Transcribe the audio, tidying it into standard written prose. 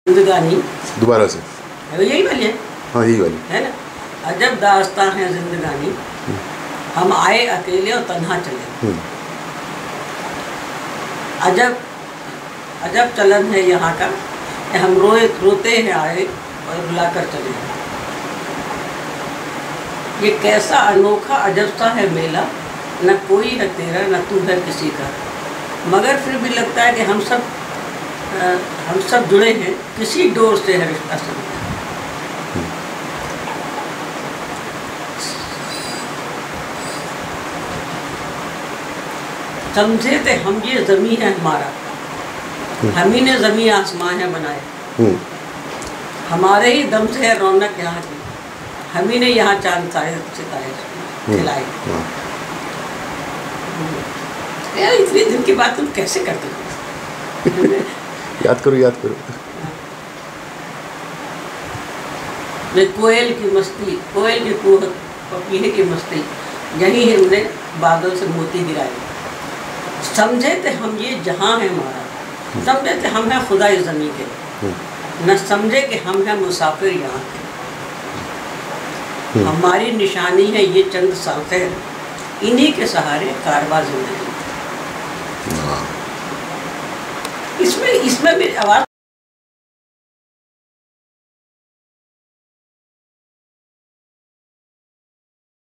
जिंदगानी दोबारा से यही वाली है। हाँ यही वाली है ना। अजब दास्तां है जिंदगानी, हम आए अकेले और तन्हा चले। अजब अजब चलन है यहाँ का, हम रोते हैं आए और रुलाकर चले। ये कैसा अनोखा अजब सा है मेला, न कोई है तेरा न तू है किसी का, मगर फिर भी लगता है कि हम सब जुड़े हैं, किसी डोर से है रिश्ता सब। समझे थे हम ये ज़मीं है हमारा, हम ही ने ज़मीं आसमान है बनाए, हमारे ही दम से है रौनक यहाँ की, हम ही ने यहाँ चांद सितारे खिलाए। यार इतने दिन के बाद तुम कैसे करते हो? याद करो। मैं कोयल की मस्ती, कोयल की पपीहे की मस्ती, यही है उन्हें बादल से मोती गिराए। समझे थे हम ये जहां है हमारा, समझे थे हम हैं खुदा इस ज़मीं के, न समझे कि हम हैं मुसाफिर यहाँ के। हमारी निशानी है ये चंद सांसें, इन्हीं के सहारे कारवां ज़िंदगी। इसमें मेरी आवाज़